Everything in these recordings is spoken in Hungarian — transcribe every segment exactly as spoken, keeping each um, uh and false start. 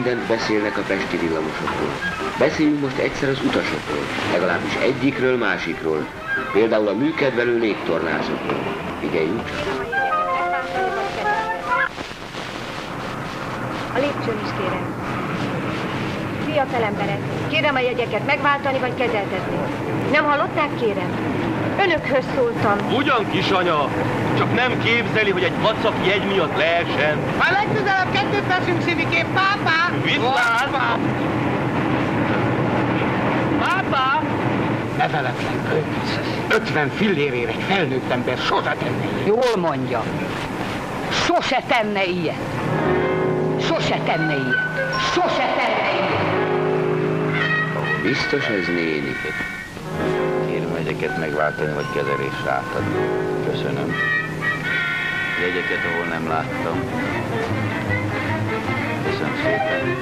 mindent beszélnek a pesti villamosokról. Beszéljünk most egyszer az utasokról, legalábbis egyikről, másikról. Például a műkedvelő légtornázokról. Figyeljünk csak. A lépcsőn is kérem. Fiatal emberek, kérem a jegyeket megváltani vagy kezeltetni. Nem hallották, kérem? Önökhöz szóltam. Ugyan, kisanya, csak nem képzeli, hogy egy vacak jegy miatt lehessen. A legközelebb kettőt veszünk, szívikén, pápá! Viszlát! Pápá! Neveletlen költész. ötven fillérért egy felnőtt ember sose tenne ilyet. Jól mondja. Sose tenne ilyet. Sose tenne ilyet. Sose tenne ilyet. Biztos ez néni. Kérem, jegyeket megváltani, vagy kezelésre átadni. Köszönöm. Jegyeket, ahol nem láttam. Köszönöm szépen.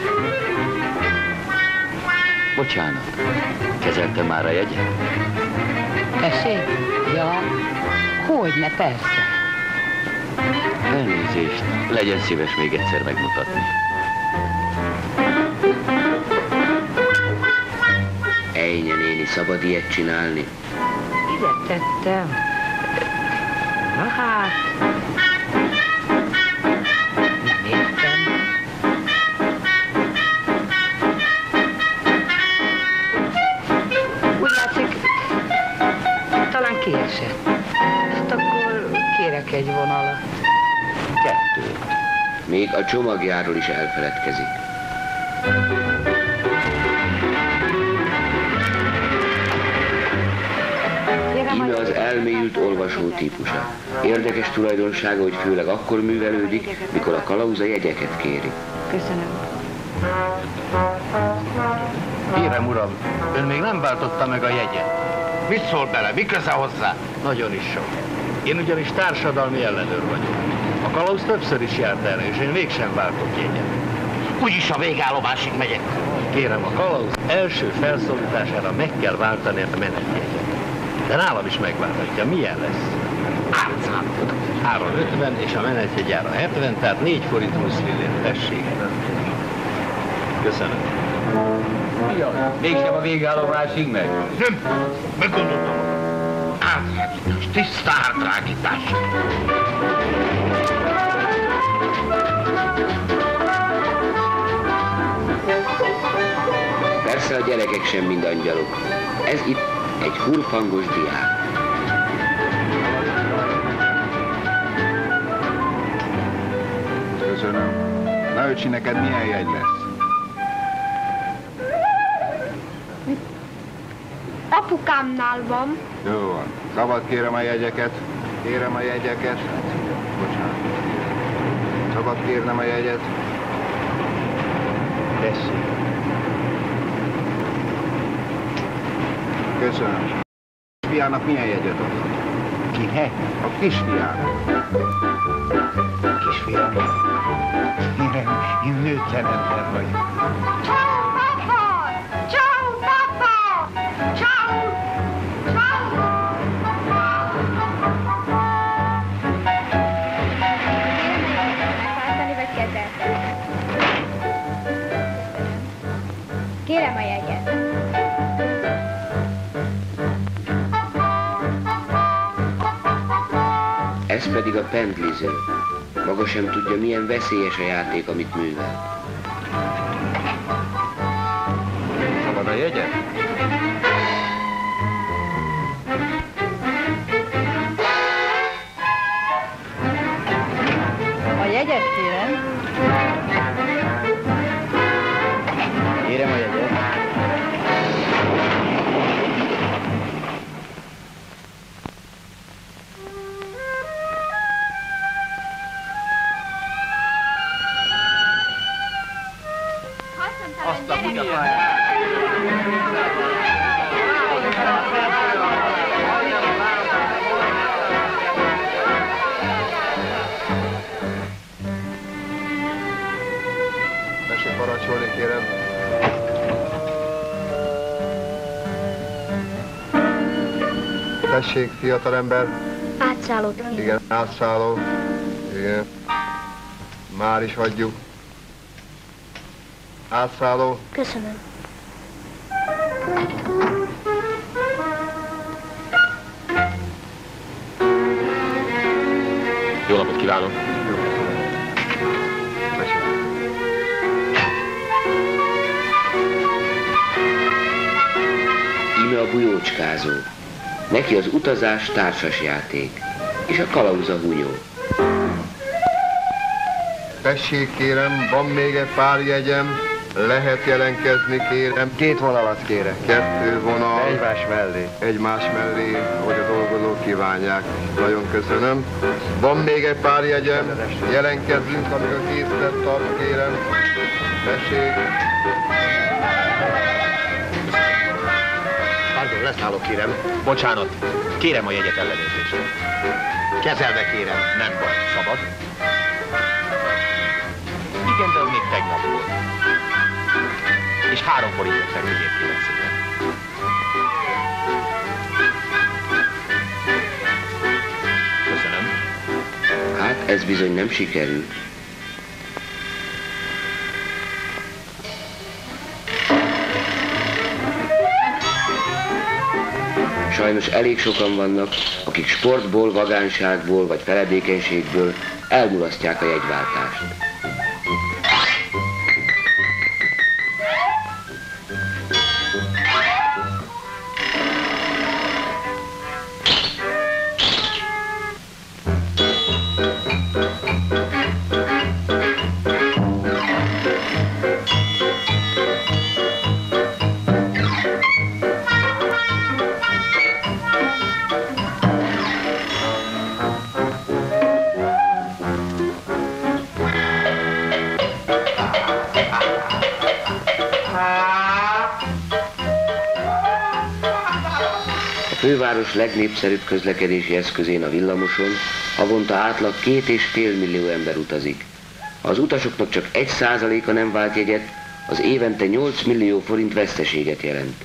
Bocsánat, kezeltem már a jegyet? Tessék? Ja, hogyne, persze. Elnézést, legyen szíves még egyszer megmutatni. Ejnye néni, szabad ilyet csinálni? Ide tettem. Na hát... Nem értem. Úgy látszik, talán kiesett. Hát akkor kérek egy vonalat. Kettőt. Még a csomagjáról is elfeledkezik. Íme az elmélyült olvasó típusa. Érdekes tulajdonsága, hogy főleg akkor művelődik, mikor a kalauz a jegyeket kéri. Köszönöm. Kérem, uram, ön még nem váltotta meg a jegyet. Mit szól bele? Mi köze hozzá? Nagyon is sok. Én ugyanis társadalmi ellenőr vagyok. A kalauz többször is járt erre, és én mégsem váltok jegyet. Úgyis a végállomásig megyek. Kérem, a kalauz első felszólítására meg kell váltani a menetjegyet. De nálam is megváltatja. Milyen lesz? Árcámot. három ötven és a menetjegyára hetven, tehát négy forint húsz fillér. Tessék. Köszönöm. Mégsem a végállomásig meg? Nem, meggondoltam. Átrágítás, tiszta átrágítás. Persze a gyerekek sem mind angyalok. Ez itt egy hurfangos diák. Köszönöm. Na, öcsi, neked milyen jegy lesz? Apukámnál van. Jó van. Szabad kérem a jegyeket. Kérem a jegyeket. Bocsánat. Szabad kérnem a jegyet. Tessék. Köszönöm. A kisfiának milyen jegyet ad? Kinek? A kisfiának. Kisfiam. Én, én nőtlen ember vagyok. Ciao, papa! Ciao, papa! Ciao! Ciao! Megváltani vagy kezeltetni? Kérem a jegyet. Ez pedig a pendliző. Maga sem tudja, milyen veszélyes a játék, amit művel. Szabad a jegyet? A jegyet kérem. Kérem a jegyet. Azt a bunyat. Tessék parancsolni, kérem. Tessék, fiatalember. Átszállót kérem. Igen, átszálló. Igen. Már is hagyjuk. Átszálló. Köszönöm. Jó napot kívánok! Íme a bujócskázó. Neki az utazás társasjáték, és a kalauz a hunyó. Tessék kérem, van még egy pár jegyem, lehet jelentkezni kérem. Két vonalat kérek. Kettő vonal. Egymás mellé. Egymás mellé, hogy a dolgozók kívánják. Nagyon köszönöm. Van még egy pár jegyem, jelentkezzünk, amíg a készlet tart kérem. Tessék. Pardon, leszállok kérem. Bocsánat, kérem a jegyek ellenőrzését. Kezelve kérem, nem baj, szabad? Igen, de az még tegnap volt. És három forintot feküdjét kérem szépen. Köszönöm. Hát ez bizony nem sikerült. Sajnos elég sokan vannak, akik sportból, vagánságból vagy feledékenységből elmulasztják a jegyváltást. A főváros legnépszerűbb közlekedési eszközén, a villamoson havonta átlag két és fél millió ember utazik. Ha az utasoknak csak egy százaléka nem vált jegyet, az évente nyolc millió forint veszteséget jelent.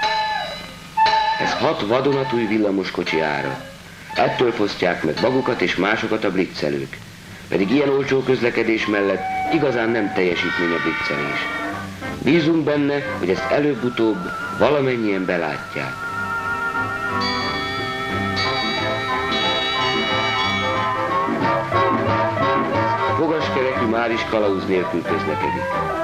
Ez hat vadonatúj villamoskocsi ára. Ettől fosztják meg magukat és másokat a blitzelők. Pedig ilyen olcsó közlekedés mellett igazán nem teljesítmény a blitzelés. Bízunk benne, hogy ezt előbb-utóbb valamennyien belátják. A fogaskerekű már is kalauz nélkül közlekedik.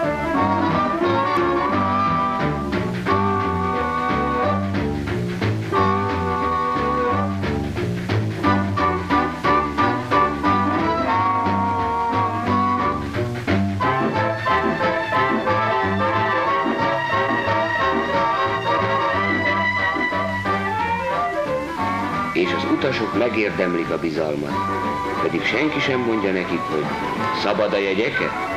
És az utasok megérdemlik a bizalmat. Pedig senki sem mondja nekik, hogy szabad a jegyeket?